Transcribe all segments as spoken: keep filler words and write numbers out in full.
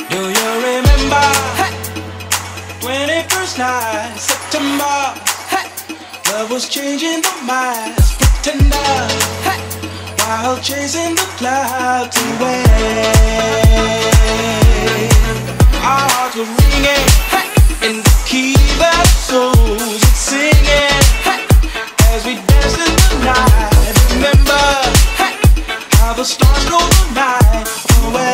Do you remember? Hey. twenty-first night, September. Hey. Love was changing the minds, pretender. Hey. While chasing the clouds away. Our hearts were ringing, hey, in the key that souls were singing, hey, as we danced in the night. Remember, hey, how the stars stole the night away.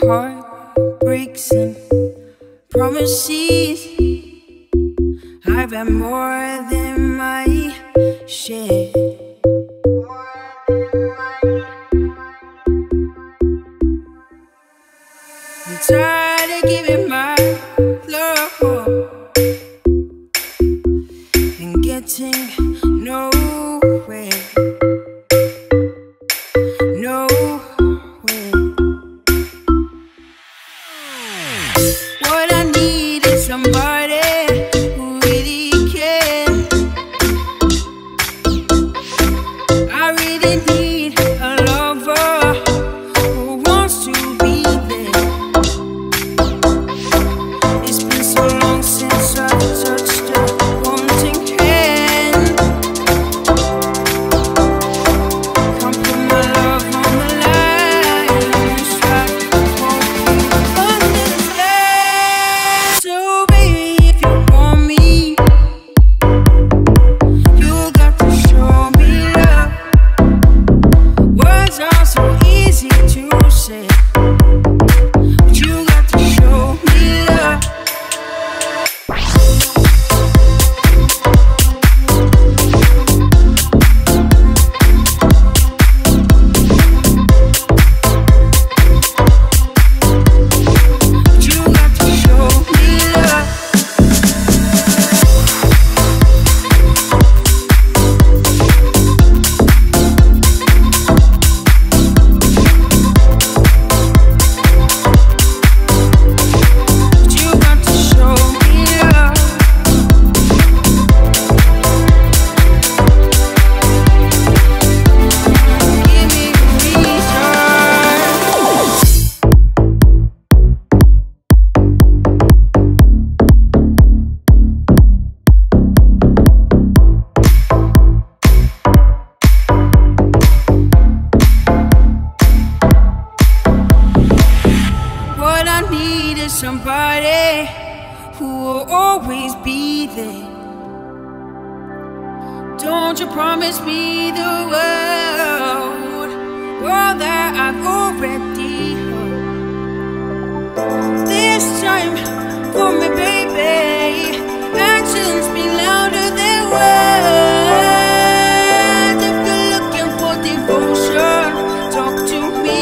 heartbreaks and promises. I've had more than my share. I'm tired of giving my love and getting nowhere, nowhere. What I need is somebody who really cares. I really need a lover who wants to be there. It's been so long since I've touched a wanting hand. Come put my love on the line. Try to understand. So baby, if you want me, you got to show me love. Words are so easy to say, but you got to show me love. You got to show me love. You got to show me love. Give me a reason. What I need is somebody who will always be there. Don't you promise me the world, world that I've already heard. This time for me, baby. Actions speak louder than words. If you're looking for devotion, talk to me.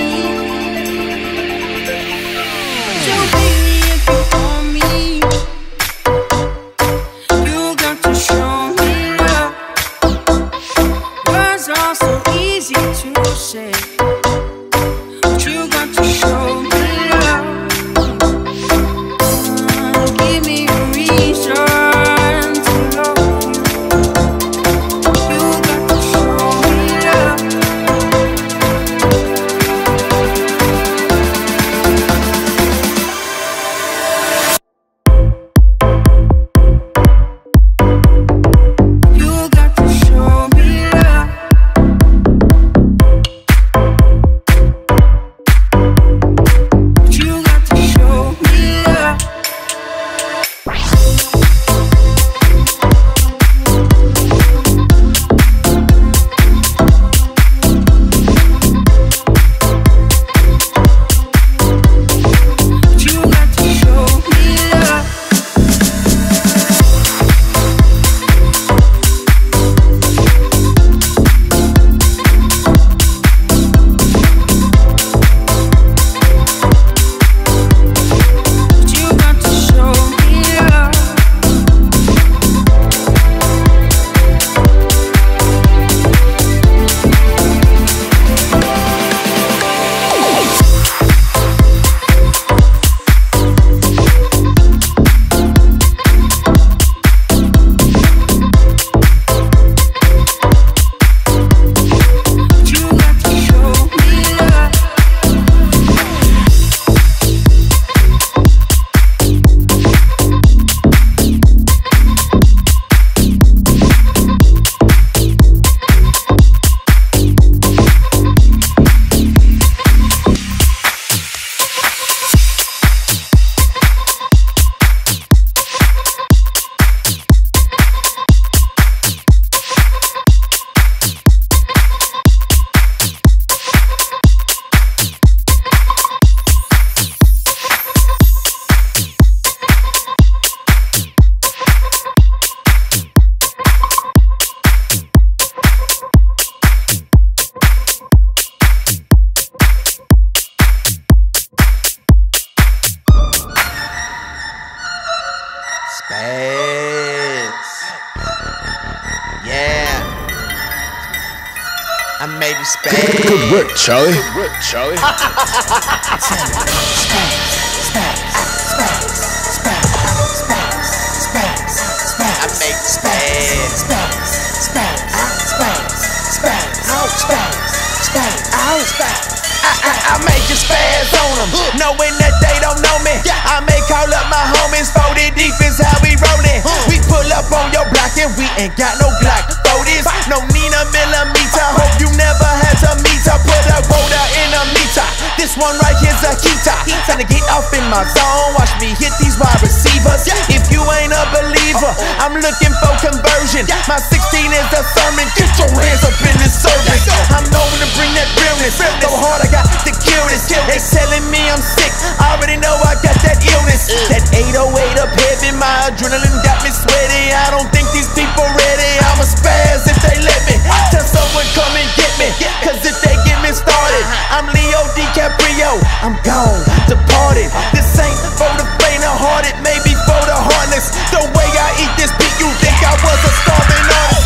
So baby, if you want me, you got to show me love. Words are so easy to say, but you got to show me love. Give me a reason to love you. You got to show me love. You got to show me love. made it spaz. Good work, Charlie. Good work, Charlie. I made it spaz. I, I, I make you spaz on them, knowing that they don't know me. I may call up my homies, folded deep is how we rollin'. We pull up on your block and we ain't got no Glock. Folders, no Nina millimeter. Hope you never had to meet her. Put a quota in a meter. This one right here's a heater. Tryna get off in my zone. Watch me hit these wide receivers. If you ain't a believer, I'm looking for conversion. My sixteen is a sermon. Get your hands up in this service. I'm known to bring that realness. So hard I got to kill this. They telling me I'm sick. I already know I got that illness. That eight oh eight up heavy. My adrenaline got me sweaty. I don't think these people ready. I'm a spaz if they let me. Tell someone come and get me. Cause if they get me started, I'm Leo DiCaprio. I'm gone, departed. This ain't for the faint of hearted, maybe for the heartless. The way I eat this beat, you think I was a starving artist.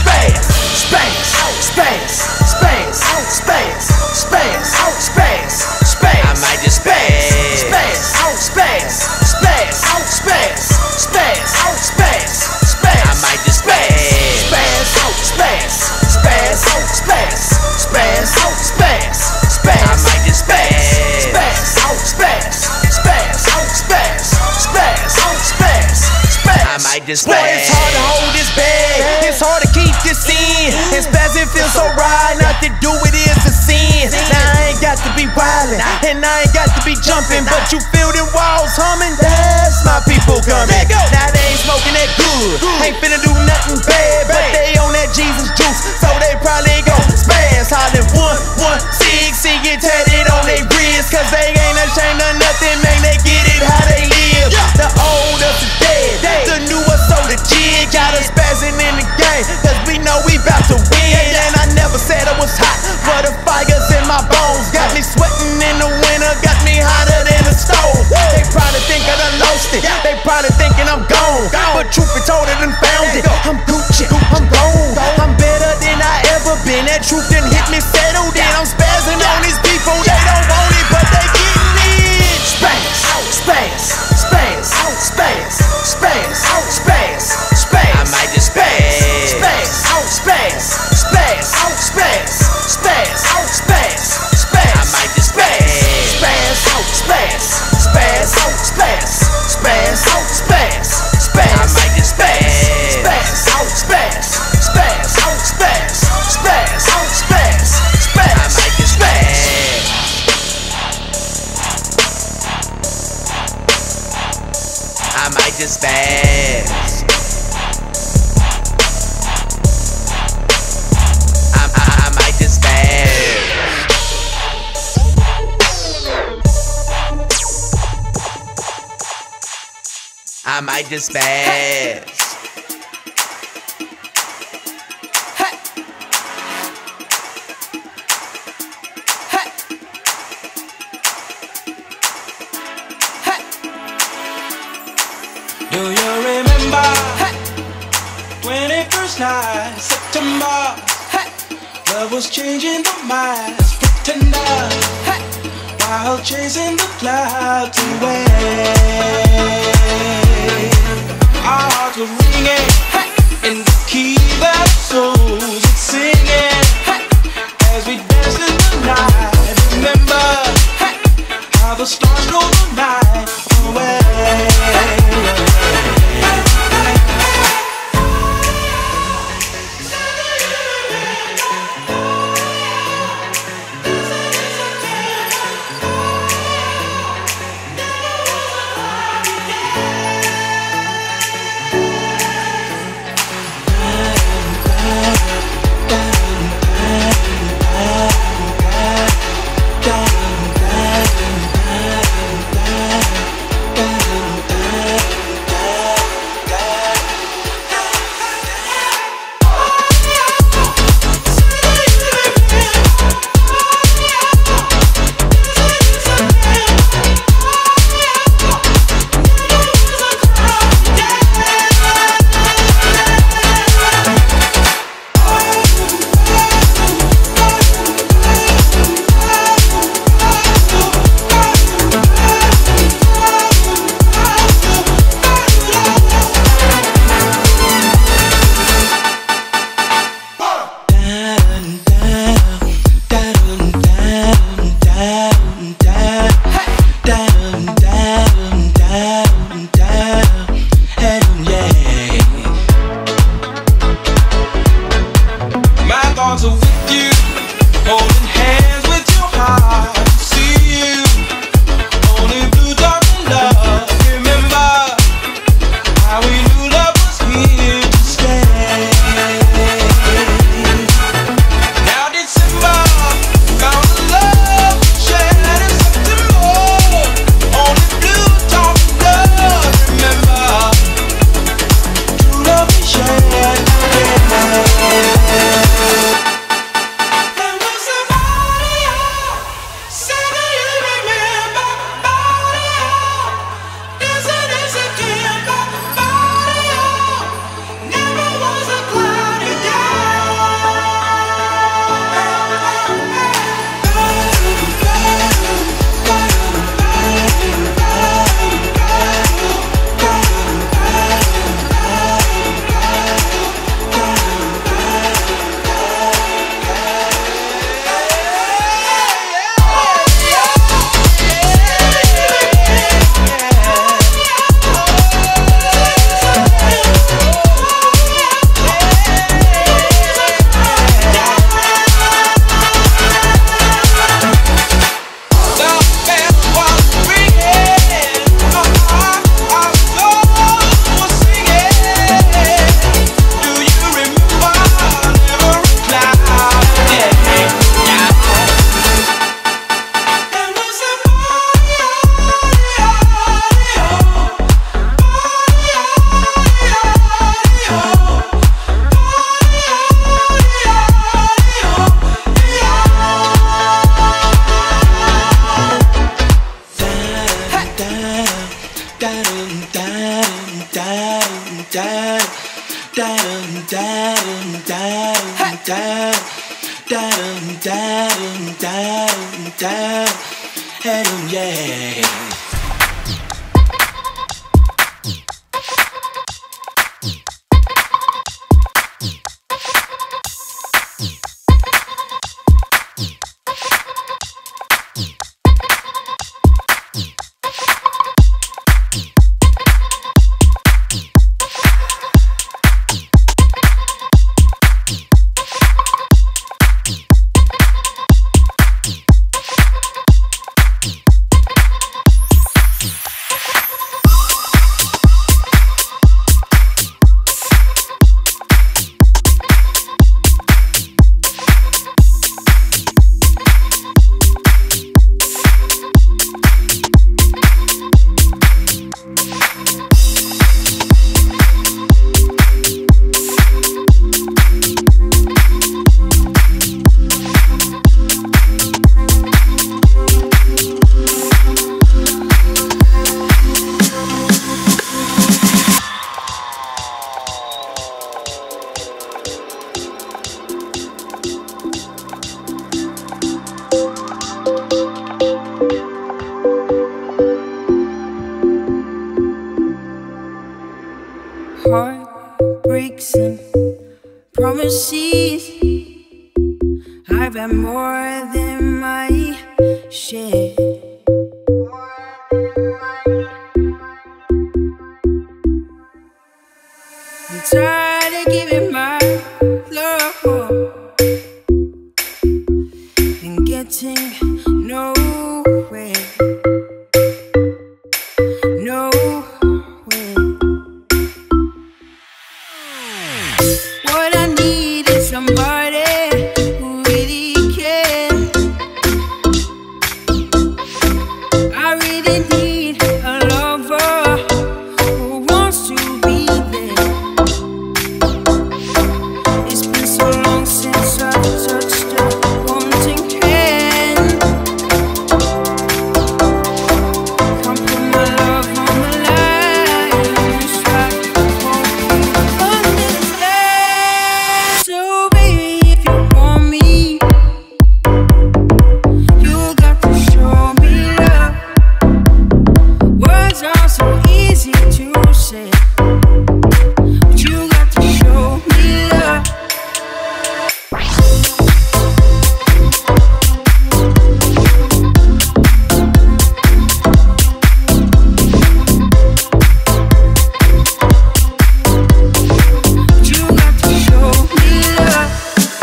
Spaz, spaz, spaz, spaz, spaz, spaz, spaz, spaz. I might just spaz, spaz, spaz, spaz, spaz, spaz, spaz, spaz. I might just spaz, spaz, spaz, spaz, spaz, spaz, spaz, spaz. I might just spaz, spaz, spaz, spaz, spaz, spaz, spaz, spaz. I might just spaz. Boy, it's hard to hold this bag. It's hard to keep this in. And spaz, it feels so right. Not to do it is a sin. Now I ain't got to be wildin', and I ain't got to be jumping, but you feel them walls humming. That's my people coming. Now they ain't smoking that good. Ain't finna do nothing bad, but they on that Jesus juice, so they probably gon' spaz. Hollin' one, one, six, see it tatted on they wrist, cause they ain't ashamed of nothing, man. They get it how they live. The old us is dead, the new us so the jig got us spazzing in the game, cause we know we bout to win. And I never said I was hot, but the fire's in my bones. Got me sweating in the winter, got me hotter than a stove. They probably think I done lost it, they probably thinking I'm gone, but truth be told I done found it. I'm Gucci, I'm gone, I'm better than I ever been. That truth done hit me settled in. I'm spazzing on these people, they don't want it, but they getting it. Spaz, spaz, spaz, spaz, spaz, spaz, spaz. I might just spaz, spaz, spaz, spaz, spaz, spaz, spaz, spaz. I might just spaz, spaz, spaz, spaz, spaz, spaz, spaz, spaz. I might just spaz, spaz, spaz, spaz, spaz, spaz, spaz, spaz. I might just spaz. I might just spaz. I, I, I might just spaz. I might just spaz. Do you remember twenty-first night, September? Love was changing the minds, pretender, while chasing the clouds away. Our hearts were ringing in the key that souls are singing as we danced in the night. Remember how the stars stole the night away. down, down, down, down, and yeah. Heartbreaks and promises, I've had more than my share. I'm tired of giving my love and getting nowhere, nowhere. What I need is somebody who really cares. I really need a lover who wants to be there. It's been so long since I've touched a wanting hand. Come put my love on the line and strive for you. Understand? So baby, if you want me, you got to show me love. Words are so easy to say, but you got to show me love. But you got to show me love.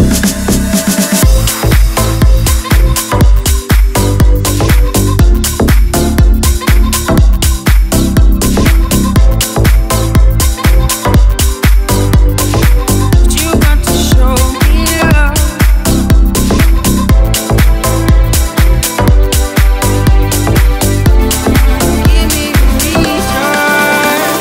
But you got to show me love. Give me a reason.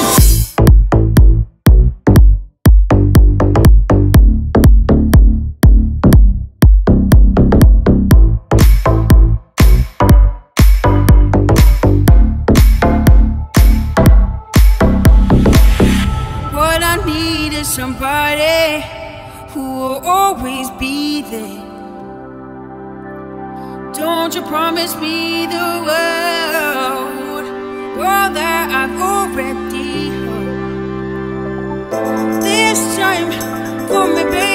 What I need is somebody who will always be there. Don't you promise me the world, world that I've already heard. This time, for me, baby.